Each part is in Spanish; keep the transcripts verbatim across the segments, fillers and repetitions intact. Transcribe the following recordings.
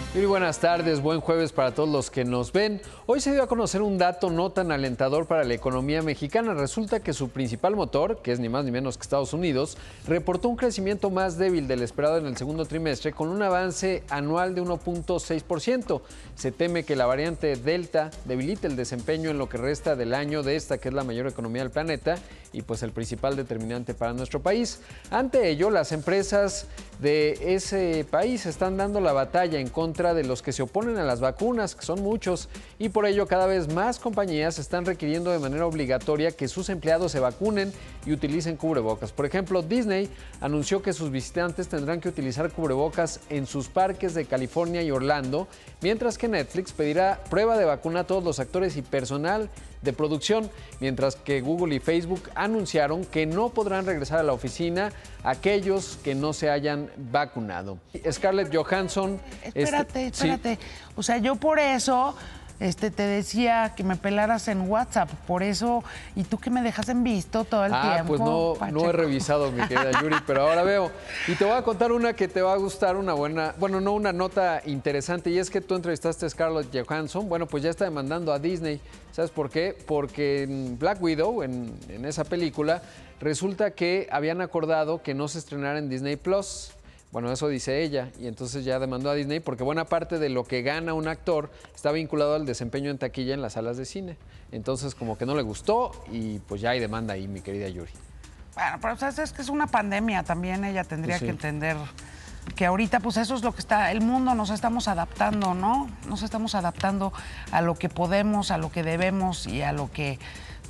Muy buenas tardes, buen jueves para todos los que nos ven. Hoy se dio a conocer un dato no tan alentador para la economía mexicana. Resulta que su principal motor, que es ni más ni menos que Estados Unidos, reportó un crecimiento más débil del esperado en el segundo trimestre, con un avance anual de uno punto seis por ciento. Se teme que la variante Delta debilite el desempeño en lo que resta del año de esta, que es la mayor economía del planeta y pues el principal determinante para nuestro país. Ante ello, las empresas de ese país están dando la batalla en contra de los que se oponen a las vacunas, que son muchos, y por ello cada vez más compañías están requiriendo de manera obligatoria que sus empleados se vacunen y utilicen cubrebocas. Por ejemplo, Disney anunció que sus visitantes tendrán que utilizar cubrebocas en sus parques de California y Orlando, mientras que Netflix pedirá prueba de vacuna a todos los actores y personal de producción, mientras que Google y Facebook anunciaron que no podrán regresar a la oficina aquellos que no se hayan vacunado. Scarlett Johansson... Espérate, este, espérate. Sí. O sea, yo por eso este, te decía que me pelaras en WhatsApp, por eso, y tú que me dejas en visto todo el ah, tiempo. pues no, no he revisado, mi querida Yuri, pero ahora veo. Y te voy a contar una que te va a gustar, una buena, bueno, no, una nota interesante, y es que tú entrevistaste a Scarlett Johansson. Bueno, pues ya está demandando a Disney. ¿Sabes por qué? Porque en Black Widow, en, en esa película, resulta que habían acordado que no se estrenara en Disney Plus. Bueno, eso dice ella, y entonces ya demandó a Disney porque buena parte de lo que gana un actor está vinculado al desempeño en taquilla en las salas de cine. Entonces, como que no le gustó y pues ya hay demanda ahí, mi querida Yuri. Bueno, pero ¿sabes? Es que es una pandemia también, ella tendría Pues sí. que entender que ahorita pues eso es lo que está, el mundo nos estamos adaptando, ¿no? Nos estamos adaptando a lo que podemos, a lo que debemos y a lo que...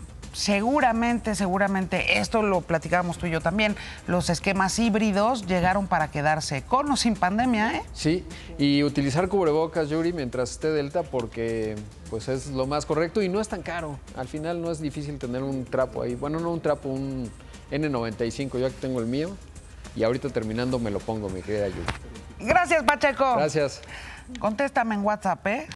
Seguramente, seguramente, esto lo platicábamos tú y yo también, los esquemas híbridos llegaron para quedarse, con o sin pandemia, ¿eh? Sí, y utilizar cubrebocas, Yuri, mientras esté Delta, porque pues es lo más correcto y no es tan caro. Al final no es difícil tener un trapo ahí. Bueno, no un trapo, un ene noventa y cinco, yo aquí tengo el mío, y ahorita terminando me lo pongo, mi querida Yuri. Gracias, Pacheco. Gracias. Contéstame en WhatsApp, ¿eh?